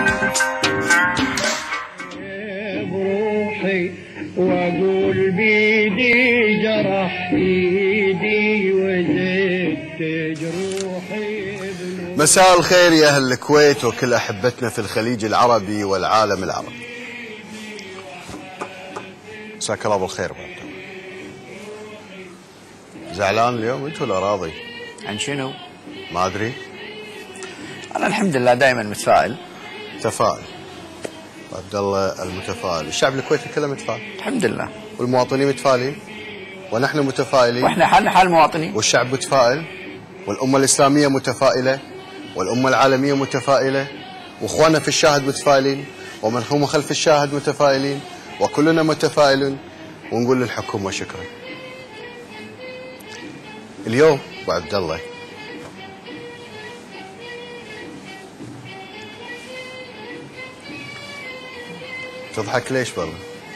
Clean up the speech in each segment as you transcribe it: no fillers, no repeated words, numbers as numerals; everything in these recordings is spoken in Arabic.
بروحي واقول بيدي جرح ايدي وزدت جروحي. مساء الخير يا اهل الكويت وكل احبتنا في الخليج العربي والعالم العربي. مساك الله بالخير. زعلان اليوم انت ولا راضي؟ عن شنو؟ ما ادري. انا الحمد لله دائما متفائل. تفائل. عبد الله المتفائل. الشعب الكويتي كله متفائل الحمد لله. والمواطنين متفائلين ونحن متفائلين واحنا حالنا حال المواطنين. والشعب متفائل والامه الاسلاميه متفائله والامه العالميه متفائله واخواننا في الشاهد متفائلين ومن هم خلف الشاهد متفائلين وكلنا متفائلون ونقول للحكومه شكرا. اليوم ابو عبد الله تضحك ليش والله؟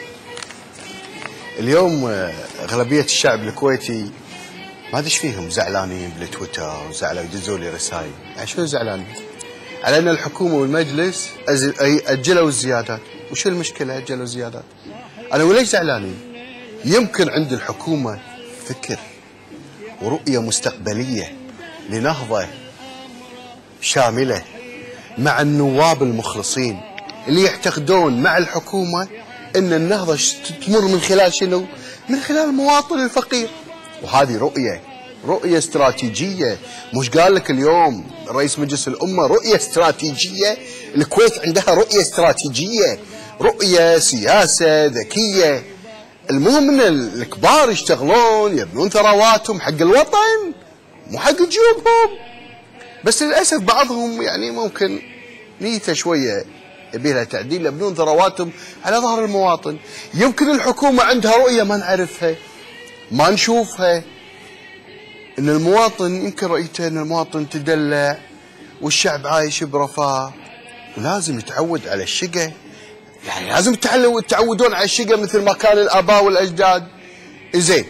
اليوم اغلبيه الشعب الكويتي ما ادري ايش فيهم زعلانين بالتويتر وزعلوا يدزوا لي رسائل، يعني شنو زعلانين؟ على ان الحكومه والمجلس اجلوا الزيادات، وشو المشكله اجلوا الزيادات؟ انا وليش زعلانين؟ يمكن عند الحكومه فكر ورؤيه مستقبليه لنهضه شامله مع النواب المخلصين اللي يعتقدون مع الحكومه ان النهضه تمر من خلال شنو؟ من خلال المواطن الفقير. وهذه رؤيه استراتيجيه، مش قال لك اليوم رئيس مجلس الامه رؤيه استراتيجيه؟ الكويت عندها رؤيه استراتيجيه، رؤيه سياسه ذكيه. المهم ان الكبار يشتغلون يبنون ثرواتهم حق الوطن مو حق جيوبهم. بس للاسف بعضهم يعني ممكن نيته شويه يبي لها تعديل، يبنون ثرواتهم على ظهر المواطن. يمكن الحكومه عندها رؤيه ما نعرفها ما نشوفها، ان المواطن يمكن رؤيته ان المواطن تدلع والشعب عايش برفاه ولازم يتعود على الشقه، يعني لازم تعودون على الشقه مثل ما كان الاباء والاجداد. زين،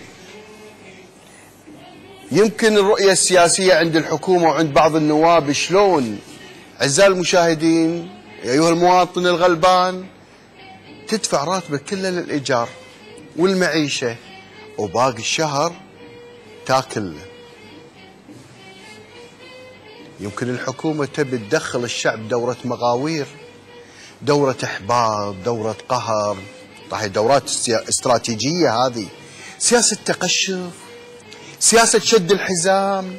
يمكن الرؤيه السياسيه عند الحكومه وعند بعض النواب شلون؟ اعزائي المشاهدين، ايها المواطن الغلبان، تدفع راتبك كله للايجار والمعيشه وباقي الشهر تاكل. يمكن الحكومه تبي تدخل الشعب دوره مغاوير، دوره احباط، دوره قهر، طيب دورات استراتيجيه هذه، سياسه تقشف، سياسه شد الحزام.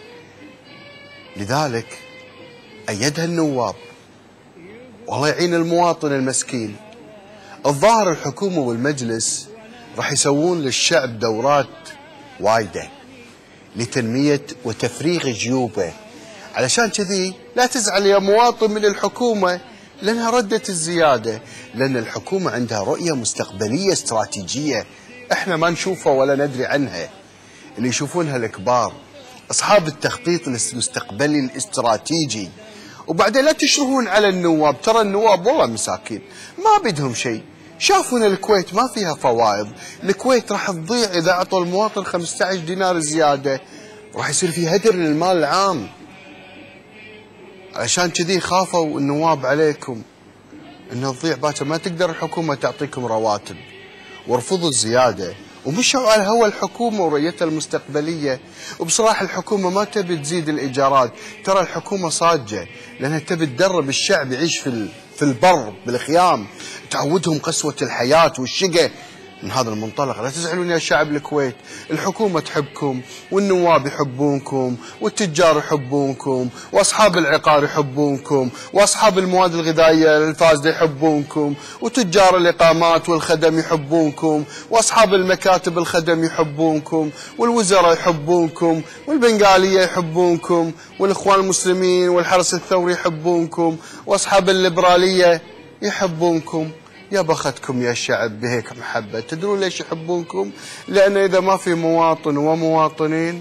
لذلك ايدها النواب، والله يعين المواطن المسكين. الظاهر الحكومه والمجلس راح يسوون للشعب دورات وايده لتنميه وتفريغ جيوبه. علشان كذي لا تزعل يا مواطن من الحكومه لانها ردت الزياده، لان الحكومه عندها رؤيه مستقبليه استراتيجيه احنا ما نشوفها ولا ندري عنها، اللي يشوفونها الكبار اصحاب التخطيط المستقبلي الاستراتيجي. وبعدين لا تشرهون على النواب، ترى النواب والله مساكين ما بدهم شيء، شافوا ان الكويت ما فيها فوائد، الكويت راح تضيع اذا اعطوا المواطن 15 دينار زياده، راح يصير في هدر للمال العام. علشان كذي خافوا النواب عليكم ان تضيع باكر، ما تقدر الحكومه تعطيكم رواتب، ورفضوا الزياده ومشوا على هوى الحكومه ورؤيتها المستقبليه. وبصراحه الحكومه ما تبي تزيد الايجارات، ترى الحكومه صاجه لانها تبي تدرب الشعب يعيش في البر بالخيام، تعودهم قسوه الحياه والشقه. من هذا المنطلق لا تزعلون يا شعب الكويت، الحكومه تحبكم والنواب يحبونكم والتجار يحبونكم واصحاب العقار يحبونكم واصحاب المواد الغذائيه الفاسده يحبونكم وتجار الاقامات والخدم يحبونكم واصحاب المكاتب الخدم يحبونكم والوزراء يحبونكم والبنغاليه يحبونكم والاخوان المسلمين والحرس الثوري يحبونكم واصحاب الليبراليه يحبونكم. يا بختكم يا شعب بهيك محبة. تدرون ليش يحبونكم؟ لأن إذا ما في مواطن ومواطنين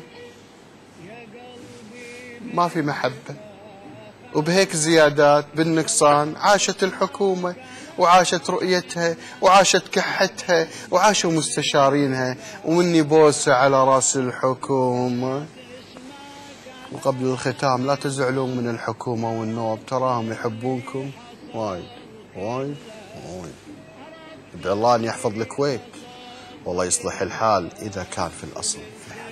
ما في محبة، وبهيك زيادات بالنقصان عاشت الحكومة وعاشت رؤيتها وعاشت كحتها وعاشوا مستشارينها. ومني بوسة على رأس الحكومة. وقبل الختام لا تزعلون من الحكومة والنواب، تراهم يحبونكم وايد وايد وايد. ادعو الله ان يحفظ الكويت والله يصلح الحال اذا كان في الاصل.